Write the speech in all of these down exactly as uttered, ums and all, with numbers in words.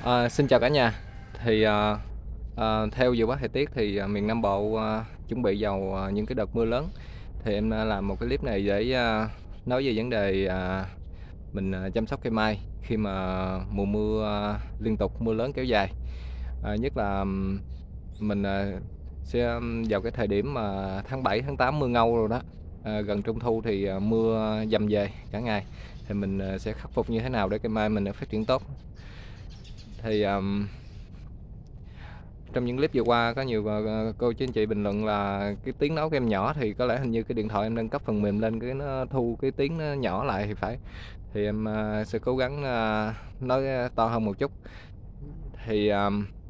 À, xin chào cả nhà. Thì à, à, theo dự báo thời tiết thì à, miền Nam Bộ à, chuẩn bị vào à, những cái đợt mưa lớn. Thì em à, làm một cái clip này để à, nói về vấn đề à, mình à, chăm sóc cây mai khi mà mùa mưa à, liên tục mưa lớn kéo dài. À, nhất là ừm, mình à, sẽ vào cái thời điểm mà tháng bảy tháng tám mưa ngâu rồi đó. À, gần trung thu thì à, mưa dầm về cả ngày. Thì mình à, sẽ khắc phục như thế nào để cây mai mình phát triển tốt. Thì um, trong những clip vừa qua có nhiều ờ, cô chú anh chị bình luận là cái tiếng nói của em nhỏ, thì có lẽ hình như cái điện thoại em nâng cấp phần mềm lên cái nó thu cái tiếng nó nhỏ lại thì phải. Thì em ờ, sẽ cố gắng ờ, nói to hơn một chút. Thì ờ,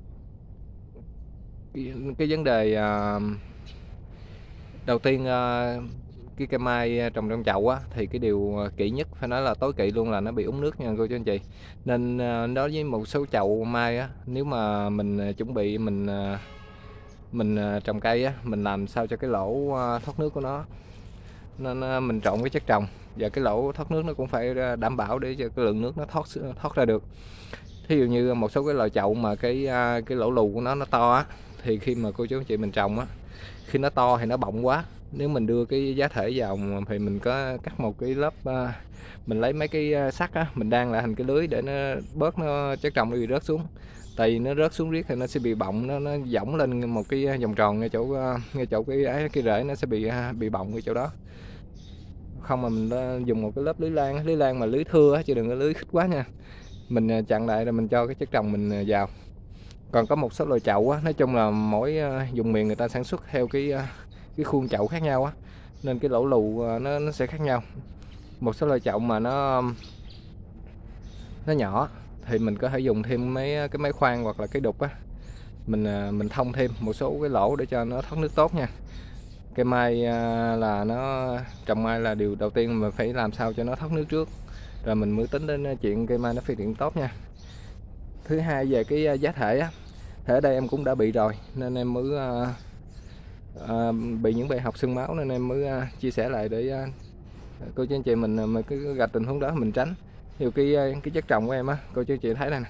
cái, cái vấn đề ờ, đầu tiên, ờ, cái cây mai trồng trong chậu á, thì cái điều kỹ nhất, phải nói là tối kỵ luôn, là nó bị úng nước nha cô chú anh chị. Nên ờ, đối với một số chậu mai á, nếu mà mình ờ, chuẩn bị mình ờ, mình ờ, trồng cây á, mình làm sao cho cái lỗ ờ, thoát nước của nó, nên ờ, mình trộn cái chất trồng, và cái lỗ thoát nước nó cũng phải ờ, đảm bảo để cho cái lượng nước nó thoát thoát ra được. Thí dụ như một số cái loại chậu mà cái ờ, cái lỗ lù của nó nó to á, thì khi mà cô chú anh chị mình trồng á, khi nó to thì nó bọng quá, nếu mình đưa cái giá thể vào thì mình có cắt một cái lớp, ờ, mình lấy mấy cái sắt á, mình đan lại thành cái lưới để nó bớt nó chất trồng nó bị rớt xuống. Tại vì nó rớt xuống riết thì nó sẽ bị bọng, nó nó võng lên một cái vòng tròn ngay chỗ ngay chỗ cái ấy, cái rễ nó sẽ bị bị bọng cái chỗ đó. Không mà mình dùng một cái lớp lưới lan, lưới lan mà lưới thưa chứ đừng có lưới khích quá nha. Mình chặn lại rồi mình cho cái chất trồng mình vào. Còn có một số loại chậu á, nói chung là mỗi vùng miền người ta sản xuất theo cái cái khuôn chậu khác nhau á, nên cái lỗ lù nó nó sẽ khác nhau. Một số loại chậu mà nó nó nhỏ thì mình có thể dùng thêm mấy cái máy khoan hoặc là cái đục á, mình mình thông thêm một số cái lỗ để cho nó thoát nước tốt nha. Cây mai là nó trồng mai là điều đầu tiên mà phải làm sao cho nó thoát nước trước, rồi mình mới tính đến chuyện cây mai nó phát triển tốt nha. Thứ hai, về cái giá thể á, thể ở đây em cũng đã bị rồi nên em mới à, à, bị những bài học sương máu, nên em mới à, chia sẻ lại để à, cô chú anh chị mình mà cứ gặp tình huống đó mình tránh. Nhiều cái cái chất trồng của em á, cô chú anh chị thấy đây nè,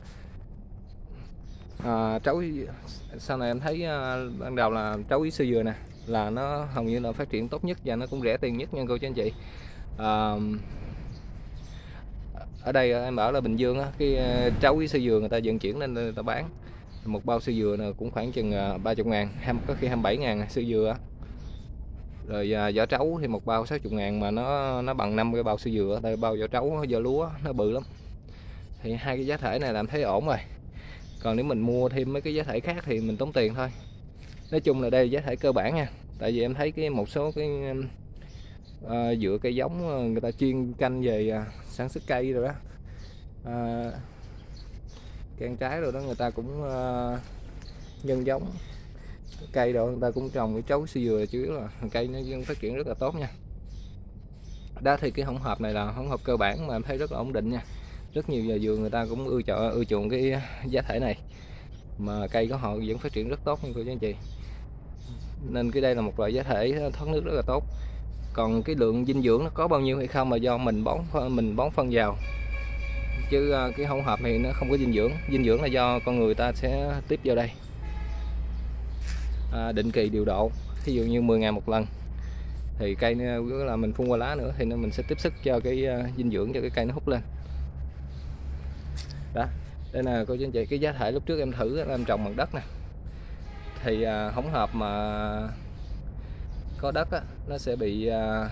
à, trấu sau này em thấy à, ban đầu là trấu ý sơ dừa nè, là nó hầu như là phát triển tốt nhất và nó cũng rẻ tiền nhất nha cô chú anh chị. À, ở đây em ở là Bình Dương á, cái trấu ý sơ dừa người ta vận chuyển lên người ta bán, một bao sơ dừa này cũng khoảng chừng ba mươi ngàn, có khi hai mươi bảy ngàn sơ dừa. Rồi à, vỏ trấu thì một bao sáu mươi ngàn, mà nó nó bằng năm cái bao sơ dừa. Tại bao vỏ trấu vỏ lúa nó bự lắm. Thì hai cái giá thể này làm thấy ổn rồi. Còn nếu mình mua thêm mấy cái giá thể khác thì mình tốn tiền thôi. Nói chung là đây là giá thể cơ bản nha. Tại vì em thấy cái một số cái à, dựa cây giống người ta chuyên canh về à, sản xuất cây rồi đó, à, can trái rồi đó, người ta cũng à, nhân giống cây rồi người ta cũng trồng cái trấu sơ dừa, chứ là cây nó phát triển rất là tốt nha. Đó thì cái hỗn hợp này là hỗn hợp cơ bản mà em thấy rất là ổn định nha. Rất nhiều nhà vườn người ta cũng ưa chuộng ưa chuộng cái giá thể này, mà cây của họ vẫn phát triển rất tốt nha cô chú anh chị. Nên cái đây là một loại giá thể thoát nước rất là tốt. Còn cái lượng dinh dưỡng nó có bao nhiêu hay không mà do mình bón mình bón phân vào, chứ cái hỗn hợp này nó không có dinh dưỡng. Dinh dưỡng là do con người ta sẽ tiếp vào đây, à, định kỳ điều độ. Ví dụ như mười ngày một lần thì cây nữa là mình phun qua lá nữa, thì nó mình sẽ tiếp sức cho cái uh, dinh dưỡng cho cái cây nó hút lên. Đó, đây là cô chú anh chị, cái giá thể lúc trước em thử em trồng bằng đất nè, thì uh, hỗn hợp mà có đất á, nó sẽ bị uh,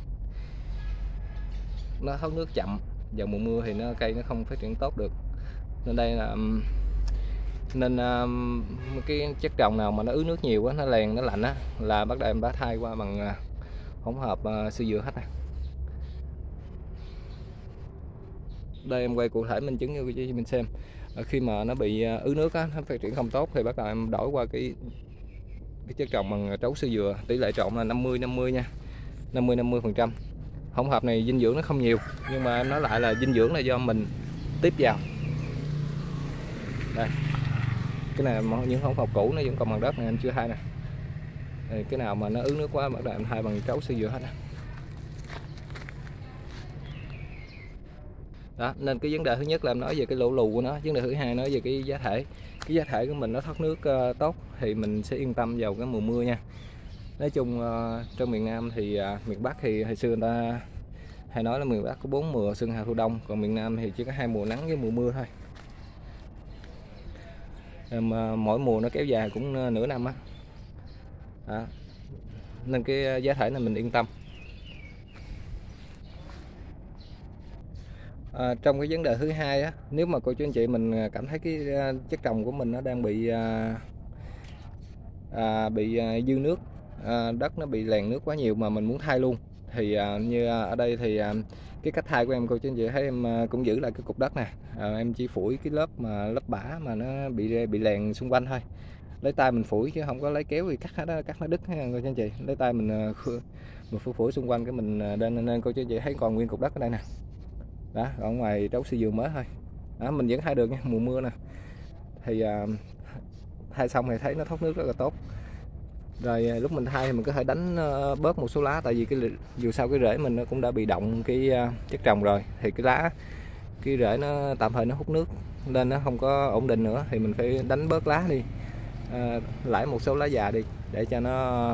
nó thoát nước chậm, vào mùa mưa thì nó cây nó không phát triển tốt được. Nên đây là nên uh, cái chất trồng nào mà nó ứ nước nhiều quá, nó lèn nó lạnh á, là bắt đầu em đã thay qua bằng uh, hỗn hợp uh, sơ dừa hết nè. Đây em quay cụ thể minh chứng cho mình xem. Khi mà nó bị ứ nước á, nó phát triển không tốt, thì bắt đầu em đổi qua cái cái chất trồng bằng trấu sơ dừa. Tỷ lệ trộn là năm mươi năm mươi nha, năm mươi năm mươi phần trăm. Hỗn hợp này dinh dưỡng nó không nhiều, nhưng mà em nói lại là dinh dưỡng là do mình tiếp vào. Đây, cái này những hỗn hợp cũ nó vẫn còn bằng đất này, anh chưa thay nè. Đây, cái nào mà nó ứ nước quá bắt đầu em thay bằng trấu sơ dừa hết nè. Đó, nên cái vấn đề thứ nhất là em nói về cái lỗ lù của nó, vấn đề thứ hai nói về cái giá thể. Cái giá thể của mình nó thoát nước uh, tốt thì mình sẽ yên tâm vào cái mùa mưa nha. Nói chung uh, trong miền Nam thì uh, miền Bắc thì hồi xưa người ta hay nói là miền Bắc có bốn mùa xuân hạ thu đông, còn miền Nam thì chỉ có hai mùa nắng với mùa mưa thôi. Mà mỗi mùa nó kéo dài cũng nửa năm á. Đó. Nên cái giá thể này mình yên tâm. À, trong cái vấn đề thứ hai á, nếu mà cô chú anh chị mình cảm thấy cái chất trồng của mình nó đang bị à, à, bị à, dư nước, à, đất nó bị lèn nước quá nhiều mà mình muốn thay luôn, thì à, như ở đây thì à, cái cách thay của em cô chú anh chị thấy em cũng giữ lại cái cục đất nè, à, em chỉ phủi cái lớp mà lớp bã mà nó bị bị lèn xung quanh thôi, lấy tay mình phủi chứ không có lấy kéo thì cắt hết đó, cắt nó đứt ha cô chú anh chị. Lấy tay mình mình phủi phủi xung quanh cái mình nên nên cô chú anh chị thấy còn nguyên cục đất ở đây nè. Đó, ở ngoài trấu xi dừa mới thôi. Đó, mình vẫn thay được nha, mùa mưa nè. Thì à, thay xong thì thấy nó thoát nước rất là tốt. Rồi lúc mình thay thì mình có thể đánh bớt một số lá, tại vì cái dù sao cái rễ mình nó cũng đã bị động cái chất trồng rồi, thì cái lá cái rễ nó tạm thời nó hút nước nên nó không có ổn định nữa, thì mình phải đánh bớt lá đi, à, lãi một số lá già đi để cho nó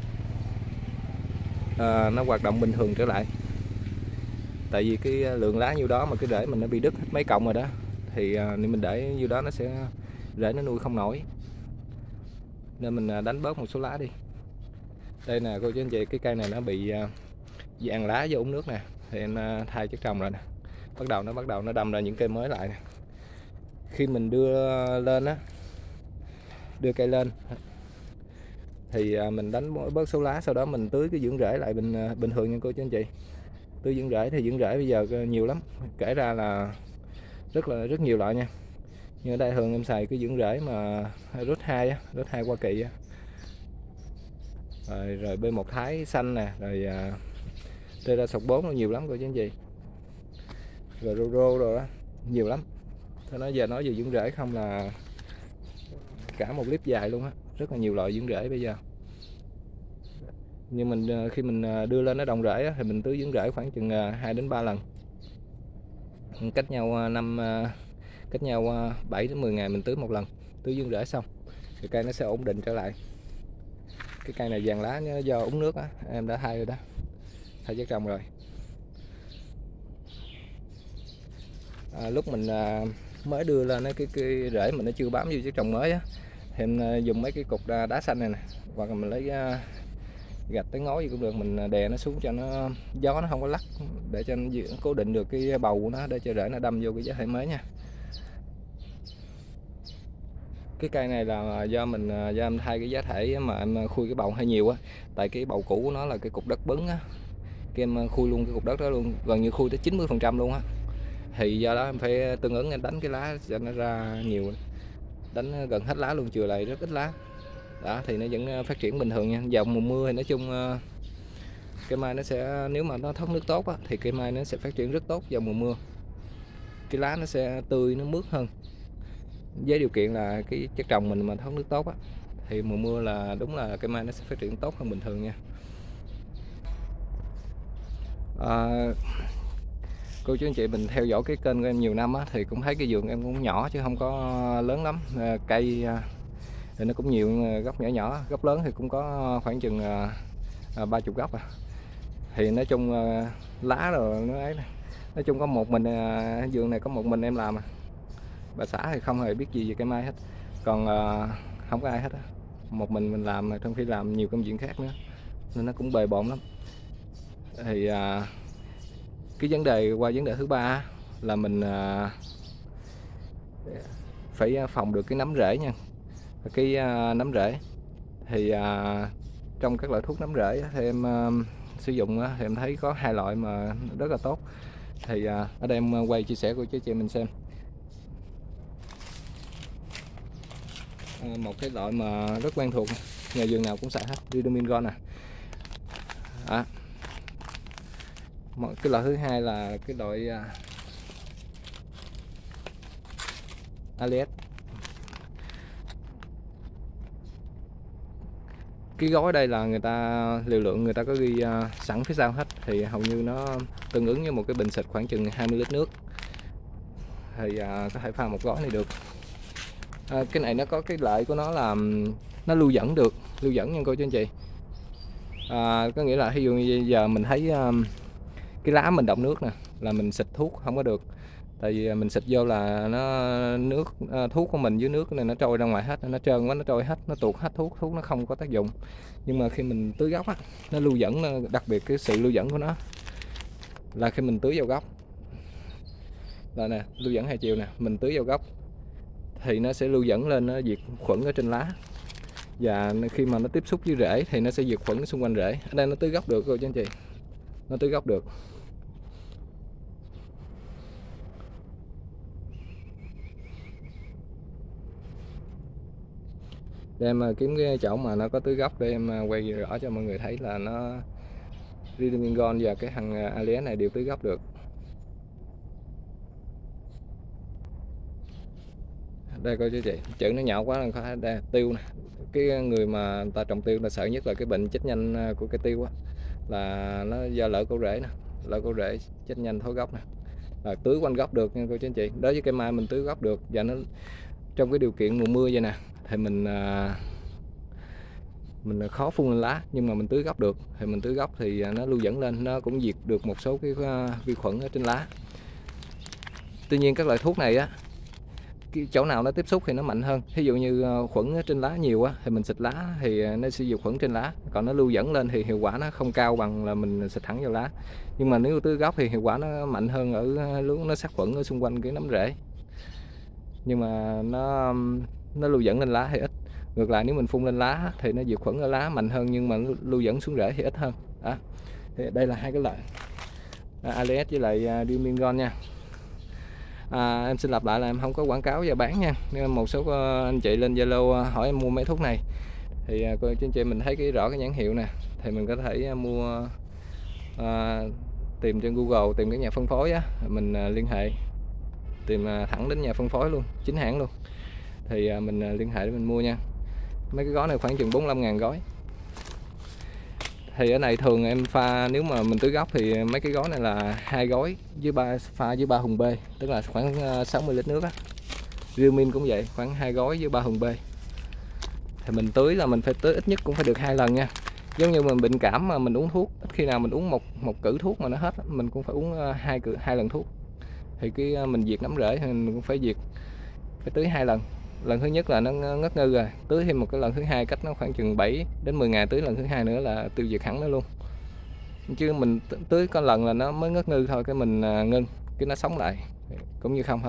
à, nó hoạt động bình thường trở lại. Tại vì cái lượng lá nhiêu đó mà cái rễ mình nó bị đứt mấy cọng rồi đó, thì à, nếu mình để nhiêu đó nó sẽ rễ nó nuôi không nổi, nên mình đánh bớt một số lá đi. Đây nè cô chú anh chị, cái cây này nó bị vàng lá do úng nước nè, thì em thay chất trồng rồi nè, bắt đầu nó bắt đầu nó đâm ra những cây mới lại nè. Khi mình đưa lên á, đưa cây lên thì mình đánh bớt số lá, sau đó mình tưới cái dưỡng rễ lại bình bình thường nha cô chú anh chị. Tưới dưỡng rễ thì dưỡng rễ bây giờ nhiều lắm, kể ra là rất là rất nhiều loại nha. Như ở đây thường em xài cái dưỡng rễ mà rốt hai á, rốt hai Hoa Kỳ á, rồi rồi B một Thái xanh nè, rồi rê ra sọc bốn nhiều lắm cô chú anh chị, rồi rô rô rồi đó nhiều lắm. Thôi nói giờ nói về dưỡng rễ không là cả một clip dài luôn á, rất là nhiều loại dưỡng rễ bây giờ. Nhưng mình khi mình đưa lên nó đồng rễ á, thì mình tưới dưỡng rễ khoảng chừng hai đến ba lần, cách nhau năm cách nhau bảy đến mười ngày mình tưới một lần, tưới dưỡng rễ xong thì cây nó sẽ ổn định trở lại. Cái cây này vàng lá do úng nước á, em đã thay rồi đó, thay chất trồng rồi. À, lúc mình à, mới đưa lên cái, cái rễ mình nó chưa bám vô chất trồng mới á, thì em à, dùng mấy cái cục đá xanh này nè, hoặc là mình lấy à, gạch tới ngói gì cũng được, mình đè nó xuống cho nó gió nó không có lắc, để cho nó cố định được cái bầu của nó, để cho rễ nó đâm vô cái giá thể mới nha. Cái cây này là do mình do em thay cái giá thể mà em khui cái bầu hơi nhiều á, tại cái bầu cũ của nó là cái cục đất bứng á, cái em khui luôn cái cục đất đó luôn, gần như khui tới chín mươi phần trăm luôn á, thì do đó em phải tương ứng em đánh cái lá cho nó ra nhiều, đánh gần hết lá luôn, chừa lại rất ít lá. Đó thì nó vẫn phát triển bình thường nha. Vào mùa mưa thì nói chung cây mai nó sẽ, nếu mà nó thoát nước tốt á, thì cây mai nó sẽ phát triển rất tốt vào mùa mưa, cái lá nó sẽ tươi, nó mướt hơn, với điều kiện là cái chất trồng mình mà thoát nước tốt á, thì mùa mưa là đúng là cây mai nó sẽ phát triển tốt hơn bình thường nha. À, cô chú anh chị mình theo dõi cái kênh của em nhiều năm á, thì cũng thấy cái vườn em cũng nhỏ chứ không có lớn lắm, à, cây thì nó cũng nhiều gốc nhỏ nhỏ, gốc lớn thì cũng có khoảng chừng ba chục gốc à. Thì nói chung à, lá rồi nó ấy này. Nói chung có một mình à, vườn này có một mình em làm à. Bà xã thì không hề biết gì về cây mai hết, còn à, không có ai hết á, một mình mình làm, trong khi làm nhiều công việc khác nữa nên nó cũng bề bộn lắm. Thì à, cái vấn đề qua vấn đề thứ ba là mình à, phải phòng được cái nấm rễ nha. Cái à, nấm rễ thì à, trong các loại thuốc nấm rễ thì em à, sử dụng thì em thấy có hai loại mà rất là tốt. Thì à, ở đây em quay chia sẻ của chị chị mình xem. À, một cái loại mà rất quen thuộc, nhà vườn nào cũng xài hết, Vitamin Gold nè. À, một cái loại thứ hai là cái loại uh, Alias. Cái gói đây là người ta liều lượng người ta có ghi uh, sẵn phía sau hết, thì hầu như nó tương ứng với một cái bình xịt khoảng chừng hai mươi lít nước. thì à, có thể pha một gói này được. À, cái này nó có cái lợi của nó là nó lưu dẫn được, lưu dẫn nha cô chú anh chị. À, có nghĩa là ví dụ như giờ mình thấy um, cái lá mình đọng nước nè là mình xịt thuốc không có được, tại vì mình xịt vô là nó nước uh, thuốc của mình với nước này nó trôi ra ngoài hết, nó trơn quá, nó trôi hết, nó tuột hết thuốc, thuốc nó không có tác dụng. Nhưng mà khi mình tưới gốc á, nó lưu dẫn, đặc biệt cái sự lưu dẫn của nó là khi mình tưới vào gốc là nè, lưu dẫn hai chiều nè, mình tưới vào gốc thì nó sẽ lưu dẫn lên, nó diệt khuẩn ở trên lá, và khi mà nó tiếp xúc với rễ thì nó sẽ diệt khuẩn xung quanh rễ. Ở đây nó tưới gốc được cô chú anh chị, nó tưới gốc được. Để em kiếm cái chỗ mà nó có tưới gốc để em quay rõ cho mọi người thấy là nó Ridmingon và cái thằng Alias này đều tưới gốc được. Đây coi chú chị, chữ nó nhỏ quá, là đây, tiêu nè. Cái người mà ta trồng tiêu là sợ nhất là cái bệnh chết nhanh của cây tiêu á, là nó do lỡ cổ rễ nè, lỡ cổ rễ chết nhanh thối gốc nè. Là tưới quanh gốc được nha cô chú anh chị. Đối với cây mai mình tưới gốc được, và nó trong cái điều kiện mùa mưa vậy nè thì mình mình khó phun lên lá, nhưng mà mình tưới gốc được thì mình tưới gốc thì nó lưu dẫn lên, nó cũng diệt được một số cái vi khuẩn ở trên lá. Tuy nhiên các loại thuốc này á, cái chỗ nào nó tiếp xúc thì nó mạnh hơn. Ví dụ như khuẩn ở trên lá nhiều á thì mình xịt lá thì nó sẽ diệt khuẩn trên lá, còn nó lưu dẫn lên thì hiệu quả nó không cao bằng là mình xịt thẳng vào lá. Nhưng mà nếu tưới gốc thì hiệu quả nó mạnh hơn ở lúc nó sát khuẩn ở xung quanh cái nấm rễ, nhưng mà nó nó lưu dẫn lên lá thì ít. Ngược lại nếu mình phun lên lá thì nó diệt khuẩn ở lá mạnh hơn, nhưng mà lưu dẫn xuống rễ thì ít hơn. Đó. Thì đây là hai cái loại à, Alias với lại uh, Ridmingon nha. À, em xin lặp lại là em không có quảng cáo và bán nha. Nên một số anh chị lên Zalo hỏi em mua mấy thuốc này thì cô chú anh chị mình thấy cái rõ cái nhãn hiệu nè thì mình có thể mua, à, tìm trên Google, tìm cái nhà phân phối á, mình à, liên hệ tìm à, thẳng đến nhà phân phối luôn, chính hãng luôn, thì à, mình à, liên hệ để mình mua nha. Mấy cái gói này khoảng chừng bốn mươi lăm ngàn gói. Thì ở này thường em pha, nếu mà mình tưới gốc thì mấy cái gói này là hai gói với ba pha với ba thùng B, tức là khoảng sáu mươi lít nước á. Ridmin cũng vậy, khoảng hai gói với ba thùng B. Thì mình tưới là mình phải tưới ít nhất cũng phải được hai lần nha. Giống như mình bệnh cảm mà mình uống thuốc, ít khi nào mình uống một một cữ thuốc mà nó hết, mình cũng phải uống hai cữ hai lần thuốc. Thì cái mình diệt nấm rễ thì mình cũng phải diệt, phải tưới hai lần. Lần thứ nhất là nó ngất ngư rồi, tưới thêm một cái lần thứ hai cách nó khoảng chừng bảy đến mười ngày tưới lần thứ hai nữa là tiêu diệt hẳn nó luôn. Chứ mình tưới có lần là nó mới ngất ngư thôi, cái mình ngưng cái nó sống lại cũng như không thôi.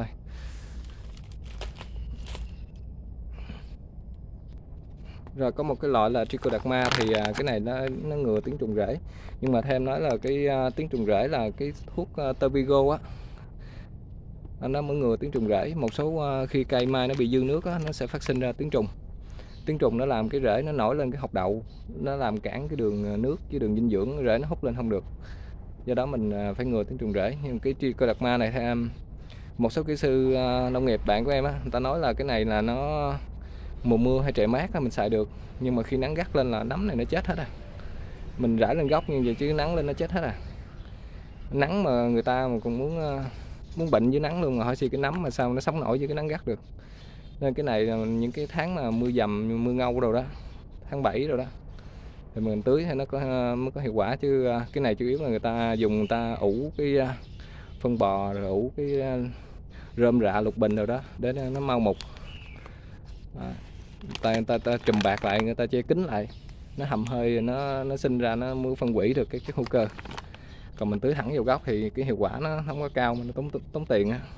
Rồi có một cái loại là Trichoderma, thì cái này nó nó ngừa tiếng trùng rễ, nhưng mà thêm nói là cái tiếng trùng rễ là cái thuốc Tervigo á, nó mới ngừa tiếng trùng rễ. Một số khi cây mai nó bị dư nước á, nó sẽ phát sinh ra tiếng trùng. Tiếng trùng nó làm cái rễ nó nổi lên cái hộc đậu, nó làm cản cái đường nước với đường dinh dưỡng, rễ nó hút lên không được. Do đó mình phải ngừa tiếng trùng rễ. Nhưng cái Trichoderma này theo một số kỹ sư nông nghiệp bạn của em á, người ta nói là cái này là nó mùa mưa hay trời mát mình xài được, nhưng mà khi nắng gắt lên là nấm này nó chết hết à. Mình rải lên gốc như vậy chứ nắng lên nó chết hết à. Nắng mà người ta mà còn muốn muốn bệnh với nắng luôn, mà hỏi gì cái nấm mà sao nó sống nổi với cái nắng gắt được. Nên cái này là những cái tháng mà mưa dầm, mưa ngâu rồi đó, tháng bảy rồi đó, thì mình tưới thì nó có mới có hiệu quả. Chứ cái này chủ yếu là người ta dùng, người ta ủ cái phân bò rồi ủ cái rơm rạ lục bình rồi đó để nó mau mục. À, ta, người ta, ta trùm bạc lại, người ta che kín lại, nó hầm hơi, nó nó sinh ra, nó mới phân hủy được cái chất hữu cơ. Còn mình tưới thẳng vào gốc thì cái hiệu quả nó không có cao, mà nó tốn tốn tiền á.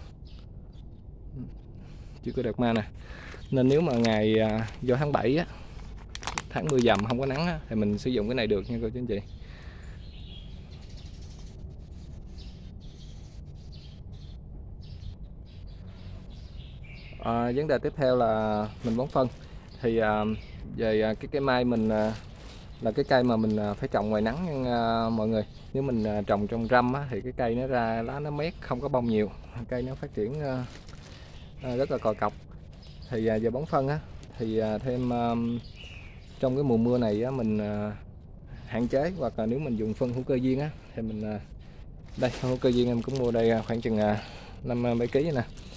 Chưa có được ma nè. Nên nếu mà ngày do tháng bảy á, tháng mưa dầm không có nắng á, thì mình sử dụng cái này được nha cô chú anh chị. À, vấn đề tiếp theo là mình bón phân. Thì à, về cái cây mai mình à, là cái cây mà mình phải trồng ngoài nắng nha mọi người. Nếu mình trồng trong râm á, thì cái cây nó ra lá nó mét, không có bông nhiều, cây nó phát triển à, rất là còi cọc. Thì à, giờ bón phân á, thì à, thêm à, trong cái mùa mưa này á, mình à, hạn chế, hoặc là nếu mình dùng phân hữu cơ viên á thì mình à, đây phân hữu cơ viên em cũng mua đây khoảng chừng à, năm bảy ký nè.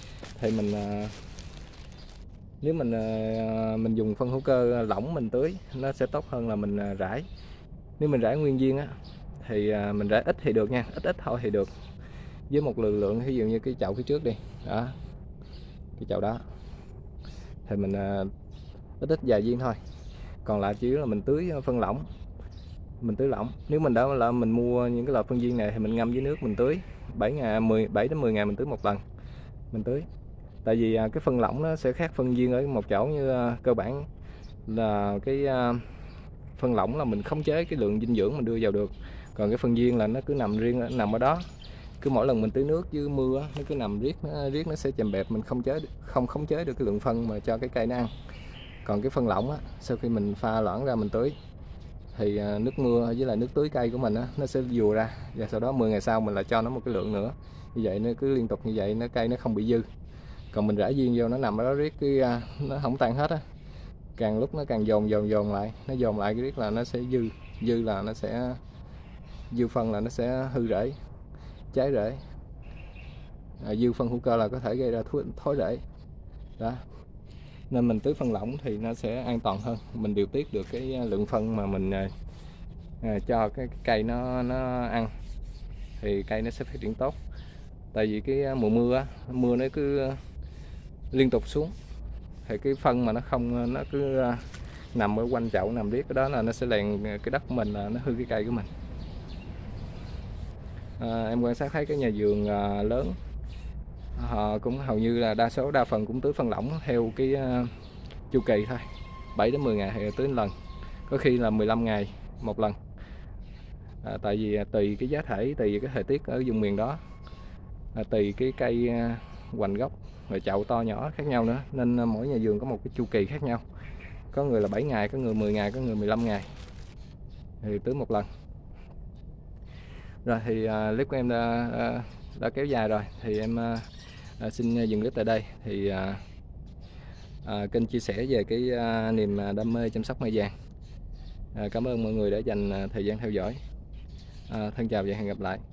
thì mình à, nếu mình à, mình dùng phân hữu cơ lỏng mình tưới nó sẽ tốt hơn là mình à, rải. Nếu mình rải nguyên viên á thì à, mình rải ít thì được nha, ít ít thôi thì được, với một lượng lượng ví dụ như cái chậu phía trước đi đó, cái chậu đó thì mình à, ít ít vài viên thôi, còn lại chỉ là mình tưới phân lỏng, mình tưới lỏng. Nếu mình đã là mình mua những cái loại phân viên này thì mình ngâm với nước mình tưới bảy ngày mười bảy đến mười ngày mình tưới một lần mình tưới. Tại vì cái phân lỏng nó sẽ khác phân viên ở một chỗ, như cơ bản là cái phân lỏng là mình khống chế cái lượng dinh dưỡng mình đưa vào được, còn cái phân viên là nó cứ nằm riêng, nó nằm ở đó, cứ mỗi lần mình tưới nước với mưa nó cứ nằm riết nó riết nó sẽ chèm bẹp, mình không chế không khống chế được cái lượng phân mà cho cái cây nó ăn. Còn cái phân lỏng á, sau khi mình pha loãng ra mình tưới thì nước mưa với lại nước tưới cây của mình á, nó sẽ dùa ra, và sau đó mười ngày sau mình lại cho nó một cái lượng nữa, như vậy nó cứ liên tục như vậy, nó cây nó không bị dư. Còn mình rải viên vô nó nằm ở đó riết cái nó không tan hết á, càng lúc nó càng dồn dồn dồn lại, nó dồn lại cái riết là nó sẽ dư, dư là nó sẽ dư phân là nó sẽ hư rễ, cháy rễ. À, dư phân hữu cơ là có thể gây ra thối, thối rễ đó. Nên mình tưới phân lỏng thì nó sẽ an toàn hơn, mình điều tiết được cái lượng phân mà mình à, cho cái cây nó nó ăn thì cây nó sẽ phát triển tốt. Tại vì cái mùa mưa á, mưa nó cứ liên tục xuống thì cái phân mà nó không, nó cứ nằm ở quanh chậu nằm riết, cái đó là nó sẽ lèn cái đất của mình, là nó hư cái cây của mình. À, em quan sát thấy cái nhà vườn à, lớn họ cũng hầu như là đa số đa phần cũng tưới phân lỏng theo cái uh, chu kỳ thôi, bảy đến mười ngày thì tưới một lần, có khi là mười lăm ngày một lần. À, tại vì tùy cái giá thể, tùy cái thời tiết ở vùng miền đó, à, tùy cái cây uh, hoành gốc rồi chậu to nhỏ khác nhau nữa, nên uh, mỗi nhà vườn có một cái chu kỳ khác nhau, có người là bảy ngày, có người mười ngày, có người mười lăm ngày thì tưới một lần. Rồi thì uh, clip của em đã, uh, đã kéo dài rồi, thì em uh, uh, xin dừng clip tại đây. Thì uh, uh, kênh chia sẻ về cái uh, niềm đam mê chăm sóc mai vàng. Uh, cảm ơn mọi người đã dành uh, thời gian theo dõi. Uh, thân chào và hẹn gặp lại.